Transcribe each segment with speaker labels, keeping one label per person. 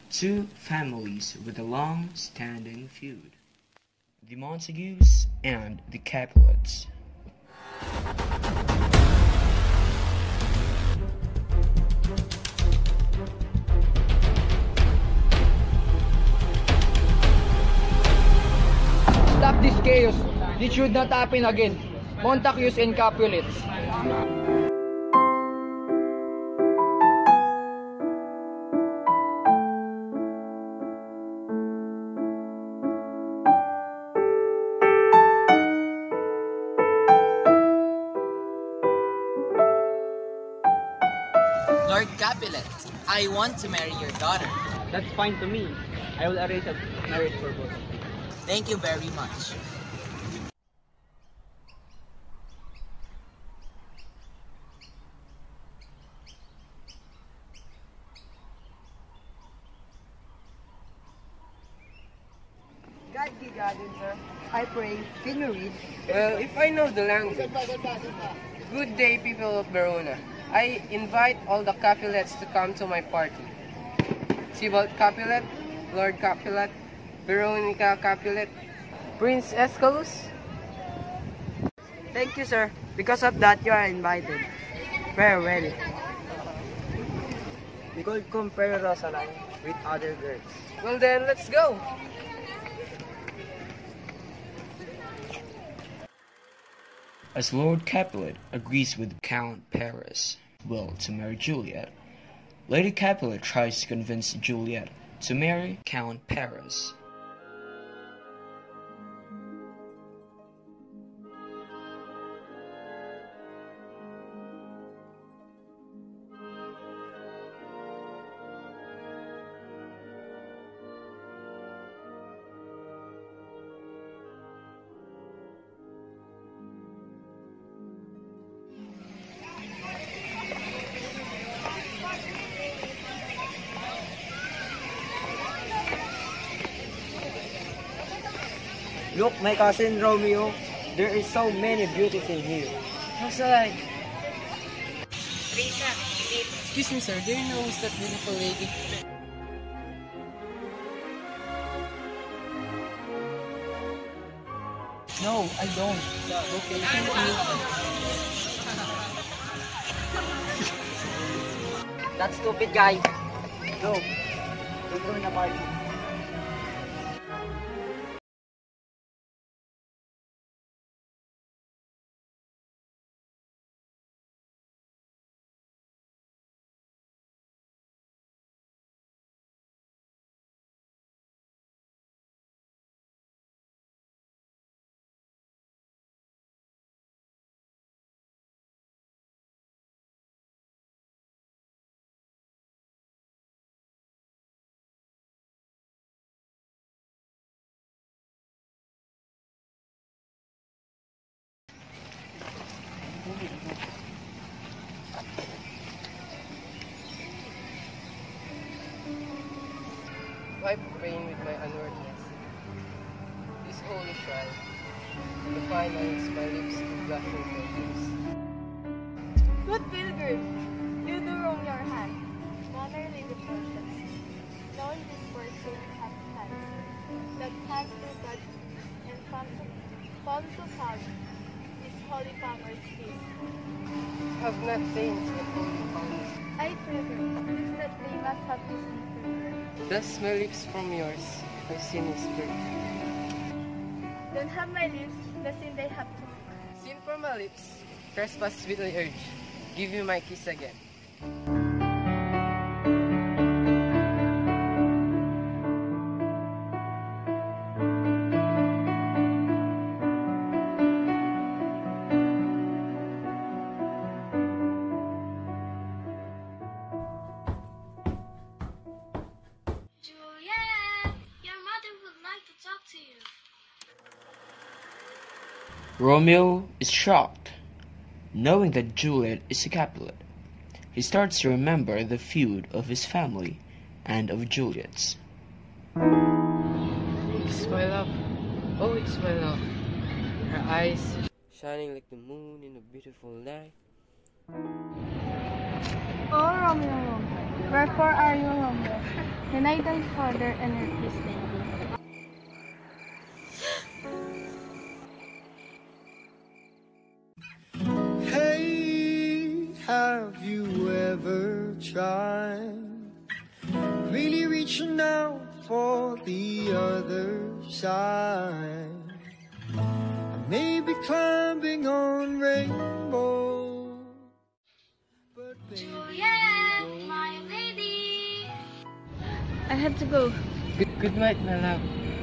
Speaker 1: two families with a long-standing feud, the Montagues and the Capulets.
Speaker 2: Stop this chaos. This should not happen again. Montagues and Capulets.
Speaker 3: Lord Capulet, I want to marry your daughter.
Speaker 2: That's fine to me. I will arrange a marriage for both.
Speaker 3: Thank you very much.
Speaker 4: God be guided, sir. I pray. Can you read?
Speaker 5: Well, if I know the language. Good day, people of Verona. I invite all the Capulets to come to my party. Sebald Capulet, Lord Capulet, Veronica Capulet, Prince Escalus.
Speaker 4: Thank you, sir. Because of that, you are invited. Farewell. We could compare Rosaline with other girls.
Speaker 5: Well then, let's go!
Speaker 1: As Lord Capulet agrees with Count Perez' will to marry Juliet, Lady Capulet tries to convince Juliet to marry Count Perez.
Speaker 4: Look, my cousin Romeo, there is so many beauties in here.
Speaker 5: Rosaline!
Speaker 6: Rita,
Speaker 5: Excuse me, sir. Do you know who's that beautiful lady?
Speaker 2: No, I don't.
Speaker 5: Okay, thank you.
Speaker 4: That stupid guy. Go. We're going to party.
Speaker 5: I praying with my unworthiness. This holy shrine, the finance my lips to blushing pleasures.
Speaker 7: Good pilgrim, you do wrong your hand. Honor Lady Precious. Knowing this person have hands, that hands to touch and palm to palm, this holy power's peace.
Speaker 5: Have not saints but holy fountains.
Speaker 7: I pilgrim, please that they must have this pilgrim.
Speaker 5: Thus my lips from yours, my sin is pure.
Speaker 7: Then have my lips, the sin they have to.
Speaker 5: Sin from my lips, trespass sweetly urge. Give you my kiss again.
Speaker 1: Romeo is shocked, knowing that Juliet is a Capulet. He starts to remember the feud of his family and of Juliet's.
Speaker 5: It's my love. Oh, it's my love. Her eyes shining like the moon in a beautiful night.
Speaker 7: Oh, Romeo, Romeo, wherefore are you, Romeo? Deny thy father and refuse thy lady.
Speaker 6: Hey, have you ever tried really reaching out for the other side? Maybe climbing on rainbow, but baby,
Speaker 7: Juliet, my lady!
Speaker 2: I have to go.
Speaker 5: Good night, my love.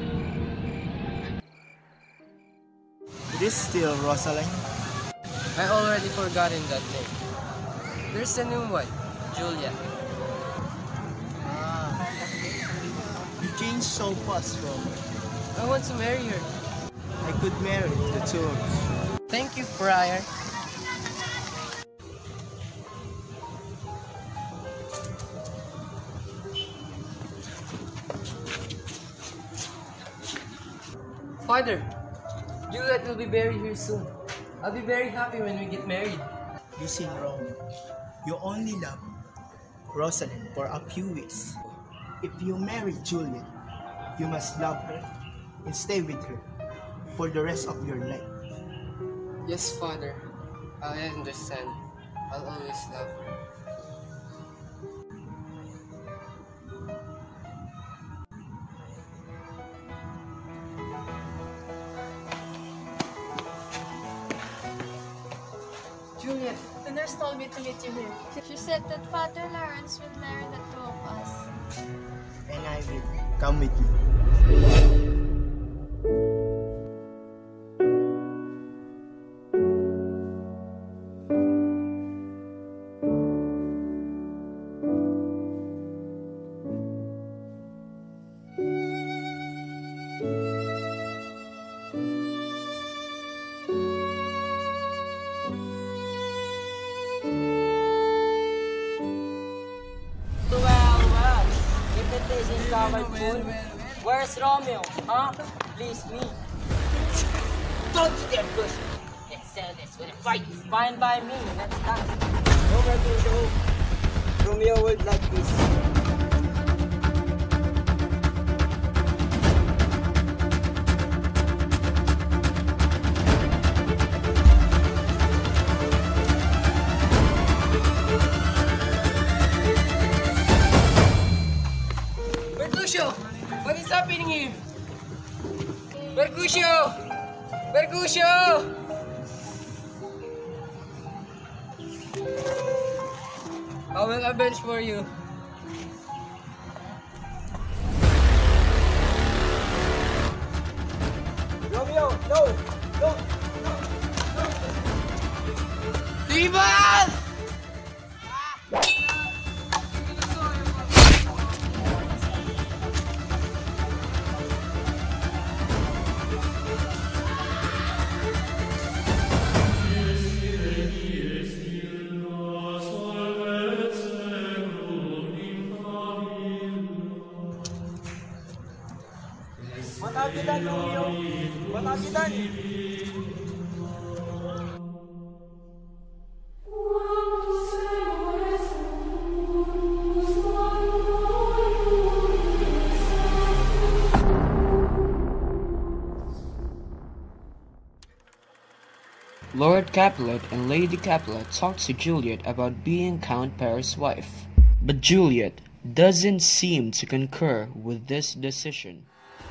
Speaker 6: It is still Rosalind.
Speaker 5: I already forgotten that name. There's a new one, Juliet.
Speaker 6: You changed so fast, Rom.
Speaker 5: I want to marry her.
Speaker 6: I could marry the two of you.
Speaker 5: Thank you, Friar. Father, Juliet will be buried here soon. I'll be very happy when we get married.
Speaker 6: Listen, Rom. You only love Rosalind for a few weeks. If you marry Juliet, you must love her and stay with her for the rest of your life.
Speaker 5: Yes, Father. I understand. I'll always love her. Juliet,
Speaker 7: The nurse told me to meet you here. She said that Father Lawrence will marry the two of us.
Speaker 6: And I will come with you.
Speaker 8: Well, if it isn't covered food, where's Romeo, huh? Please, me. Don't you dare push me. Let's settle this with a fight. Fine by me, let's dance. Over to you. Romeo would like this.
Speaker 5: Mercutio! What is happening here? Mercutio! Mercutio! I will avenge for you.
Speaker 8: Romeo, no! No!
Speaker 5: Ivan!
Speaker 8: Montague dan Romeo! Montague dan!
Speaker 1: Lord Capulet and Lady Capulet talk to Juliet about being Count Perez's wife, but Juliet doesn't seem to concur with this decision.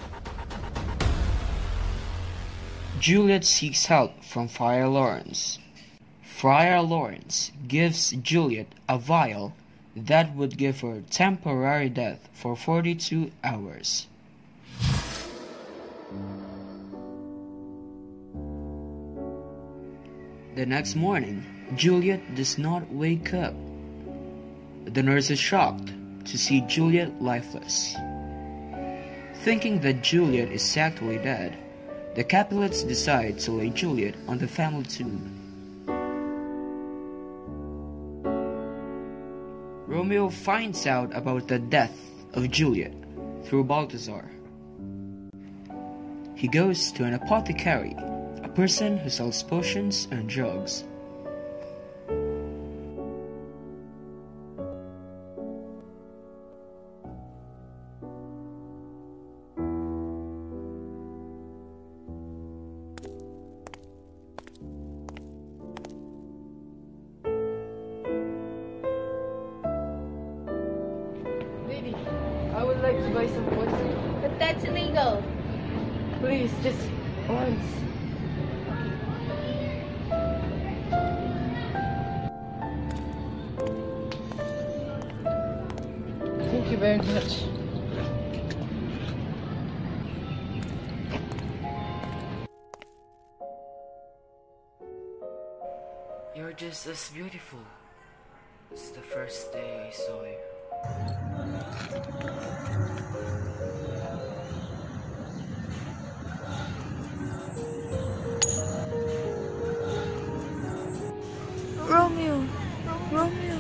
Speaker 1: Juliet seeks help from Friar Lawrence. Friar Lawrence gives Juliet a vial that would give her temporary death for 42 hours. The next morning, Juliet does not wake up. The nurse is shocked to see Juliet lifeless. Thinking that Juliet is actually dead, the Capulets decide to lay Juliet on the family tomb. Romeo finds out about the death of Juliet through Balthazar. He goes to an apothecary, a person who sells potions and drugs.
Speaker 5: Please, just once. Thank you very much.
Speaker 1: You're just as beautiful as the first day I saw you.
Speaker 7: Romeo! Romeo!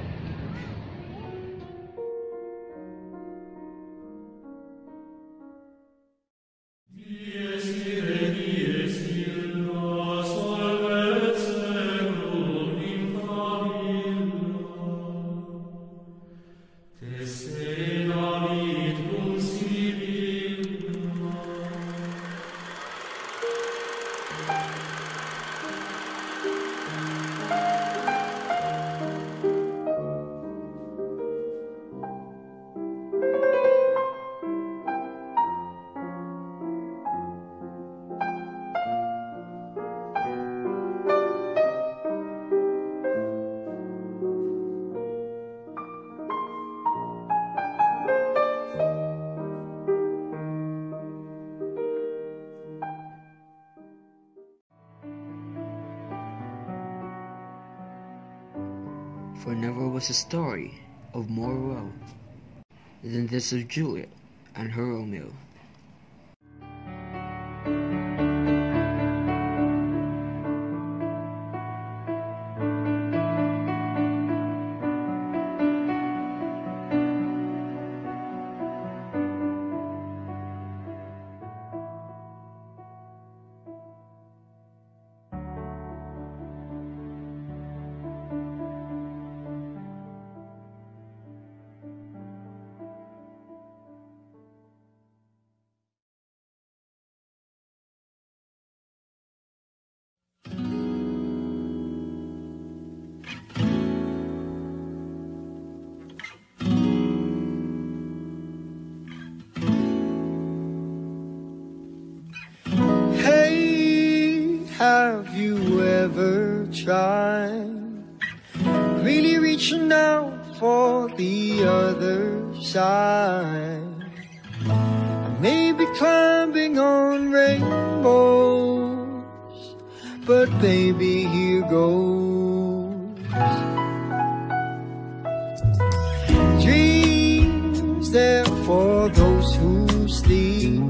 Speaker 1: For never was a story of more woe than this of Juliet and her Romeo.
Speaker 9: Have you ever tried really reaching out for the other side? I may be climbing on rainbows, but baby, here goes. Dreams there for those who sleep.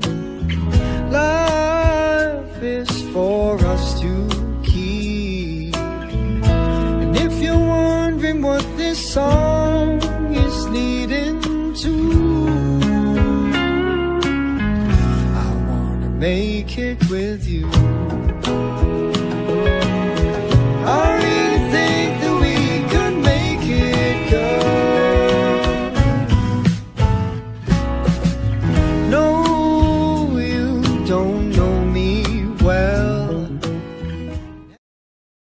Speaker 9: Life is for us to keep. And if you're wondering what this song is leading to, I wanna make it with